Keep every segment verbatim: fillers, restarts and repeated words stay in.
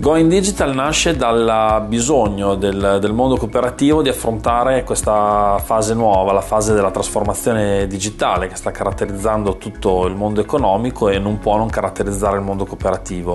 Going Digital nasce dal bisogno del, del mondo cooperativo di affrontare questa fase nuova, la fase della trasformazione digitale che sta caratterizzando tutto il mondo economico e non può non caratterizzare il mondo cooperativo.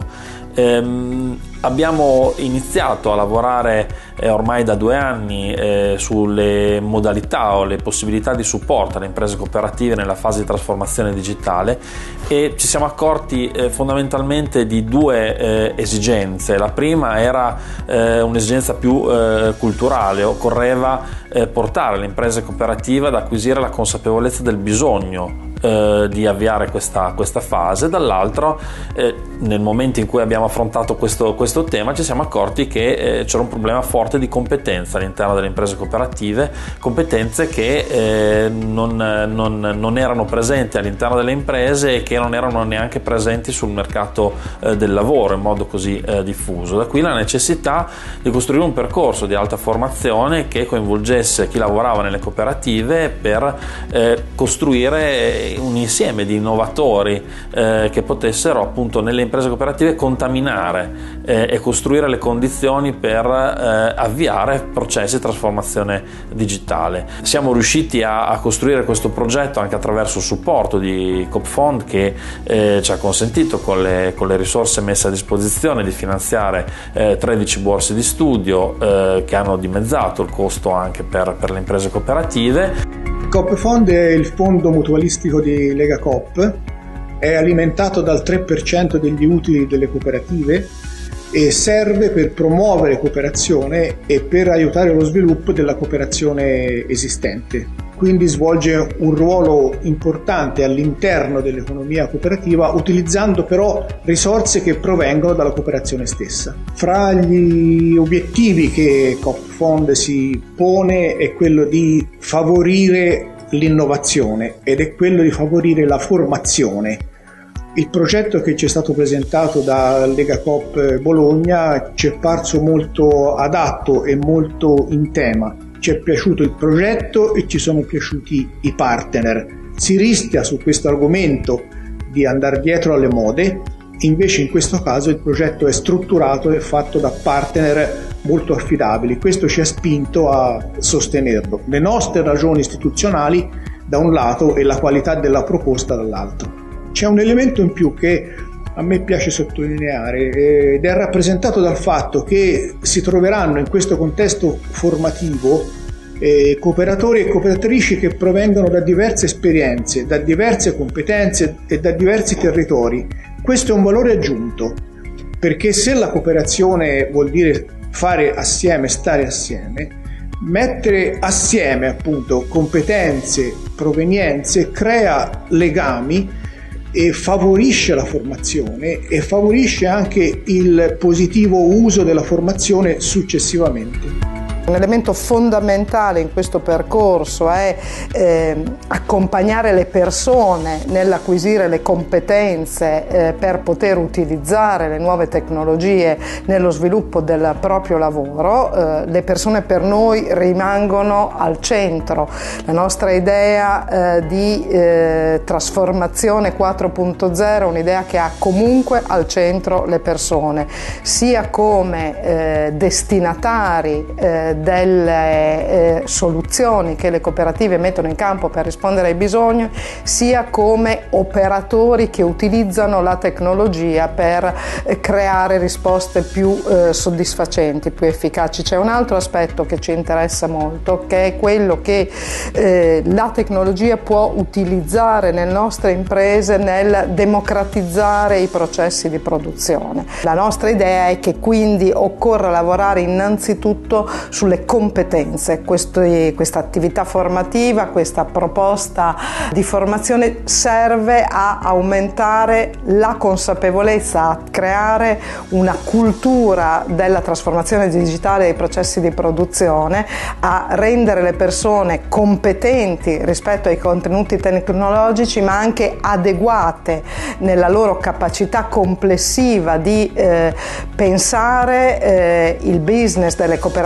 Ehm, abbiamo iniziato a lavorare eh, ormai da due anni eh, sulle modalità o le possibilità di supporto alle imprese cooperative nella fase di trasformazione digitale e ci siamo accorti eh, fondamentalmente di due eh, esigenze. La prima era eh, un'esigenza più eh, culturale, occorreva eh, portare le imprese cooperative ad acquisire la consapevolezza del bisogno eh, di avviare questa, questa fase. Dall'altro eh, nel momento in cui abbiamo affrontato questo, questo tema ci siamo accorti che eh, c'era un problema forte di competenza all'interno delle imprese cooperative, competenze che eh, non, non, non erano presenti all'interno delle imprese e che non erano neanche presenti sul mercato eh, del lavoro in modo così eh, diffuso. Da qui la necessità di costruire un percorso di alta formazione che coinvolgesse chi lavorava nelle cooperative per eh, costruire un insieme di innovatori eh, che potessero appunto nelle imprese cooperative contaminare eh, e costruire le condizioni per eh, avviare processi di trasformazione digitale. Siamo riusciti a, a costruire questo progetto anche attraverso il supporto di Coopfund che eh, ci ha consentito con le, con le risorse messe a disposizione di finanziare eh, tredici borse di studio eh, che hanno dimezzato il costo anche per, per le imprese cooperative. Coopfund è il fondo mutualistico di Legacoop, è alimentato dal tre per cento degli utili delle cooperative e serve per promuovere cooperazione e per aiutare lo sviluppo della cooperazione esistente. Quindi svolge un ruolo importante all'interno dell'economia cooperativa, utilizzando però risorse che provengono dalla cooperazione stessa. Fra gli obiettivi che Coopfund si pone è quello di favorire l'innovazione ed è quello di favorire la formazione. Il progetto che ci è stato presentato da Legacoop Bologna ci è parso molto adatto e molto in tema. Ci è piaciuto il progetto e ci sono piaciuti i partner. Si rischia su questo argomento di andare dietro alle mode, invece in questo caso il progetto è strutturato e fatto da partner molto affidabili. Questo ci ha spinto a sostenerlo. Le nostre ragioni istituzionali da un lato e la qualità della proposta dall'altro. C'è un elemento in più che a me piace sottolineare ed è rappresentato dal fatto che si troveranno in questo contesto formativo eh, cooperatori e cooperatrici che provengono da diverse esperienze, da diverse competenze e da diversi territori. Questo è un valore aggiunto, perché se la cooperazione vuol dire fare assieme, stare assieme, mettere assieme appunto competenze, provenienze crea legami e favorisce la formazione e favorisce anche il positivo uso della formazione successivamente. Un elemento fondamentale in questo percorso è eh, accompagnare le persone nell'acquisire le competenze eh, per poter utilizzare le nuove tecnologie nello sviluppo del proprio lavoro. Eh, le persone per noi rimangono al centro. La nostra idea eh, di eh, trasformazione quattro punto zero è un'idea che ha comunque al centro le persone, sia come eh, destinatari eh, delle eh, soluzioni che le cooperative mettono in campo per rispondere ai bisogni, sia come operatori che utilizzano la tecnologia per eh, creare risposte più eh, soddisfacenti, più efficaci. C'è un altro aspetto che ci interessa molto, che è quello che eh, la tecnologia può utilizzare nelle nostre imprese nel democratizzare i processi di produzione. La nostra idea è che quindi occorra lavorare innanzitutto sulle competenze. Questi, questa attività formativa, questa proposta di formazione serve a aumentare la consapevolezza, a creare una cultura della trasformazione digitale dei processi di produzione, a rendere le persone competenti rispetto ai contenuti tecnologici, ma anche adeguate nella loro capacità complessiva di eh, pensare eh, il business delle cooperative,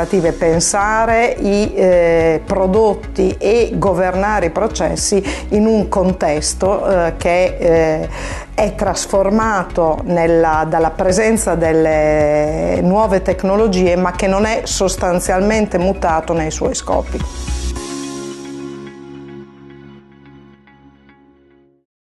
pensare i eh, prodotti e governare i processi in un contesto eh, che eh, è trasformato nella, dalla presenza delle nuove tecnologie, ma che non è sostanzialmente mutato nei suoi scopi.